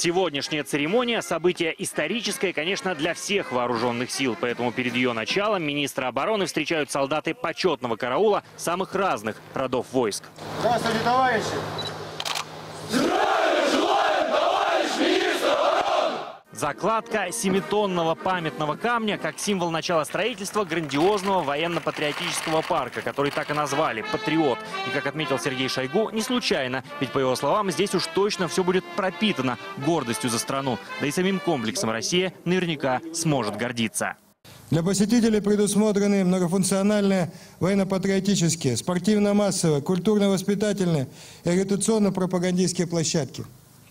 Сегодняшняя церемония – событие историческое, конечно, для всех вооруженных сил. Поэтому перед ее началом министра обороны встречают солдаты почетного караула самых разных родов войск. Здравствуйте, товарищи! Здравия желаем, товарищ министр обороны! Закладка 7-тонного памятного камня как символ начала строительства грандиозного военно-патриотического парка, который так и назвали – «Патриот». И, как отметил Сергей Шойгу, не случайно, ведь, по его словам, здесь уж точно все будет пропитано гордостью за страну. Да и самим комплексом Россия наверняка сможет гордиться. Для посетителей предусмотрены многофункциональные военно-патриотические, спортивно-массовые, культурно-воспитательные и агитационно-пропагандистские площадки.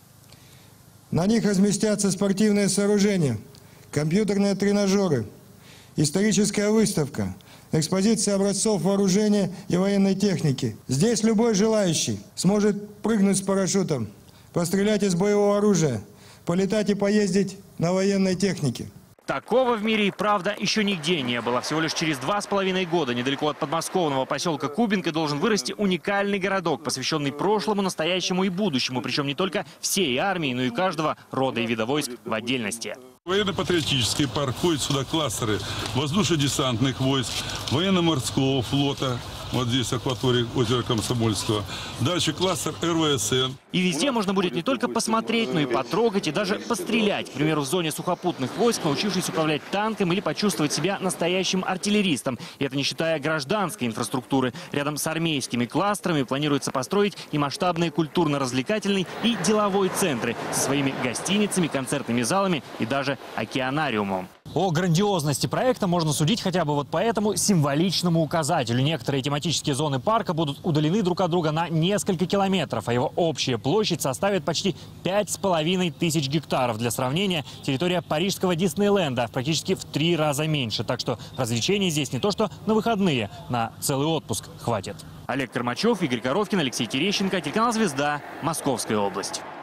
На них разместятся спортивные сооружения, компьютерные тренажеры, историческая выставка, экспозиция образцов вооружения и военной техники. Здесь любой желающий сможет прыгнуть с парашютом, пострелять из боевого оружия, полетать и поездить на военной технике. Такого в мире и правда еще нигде не было. Всего лишь через 2,5 года недалеко от подмосковного поселка Кубинка должен вырасти уникальный городок, посвященный прошлому, настоящему и будущему. Причем не только всей армии, но и каждого рода и вида войск в отдельности. Военно-патриотический парк, входят сюда кластеры воздушно-десантных войск, военно-морского флота. Вот здесь акватория озера Комсомольского. Дальше кластер РВСН. И везде можно будет не только посмотреть, но и потрогать, и даже пострелять. К примеру, в зоне сухопутных войск, научившись управлять танком или почувствовать себя настоящим артиллеристом. И это не считая гражданской инфраструктуры. Рядом с армейскими кластерами планируется построить и масштабные культурно-развлекательные и деловой центры со своими гостиницами, концертными залами и даже океанариумом. О грандиозности проекта можно судить хотя бы вот по этому символичному указателю. Некоторые тематические зоны парка будут удалены друг от друга на несколько километров, а его общая площадь составит почти 5500 гектаров. Для сравнения, территория парижского Диснейленда практически в 3 раза меньше. Так что развлечений здесь не то что на выходные, на целый отпуск хватит. Олег Кормачев, Игорь Коровкин, Алексей Терещенко, телеканал «Звезда», Московская область.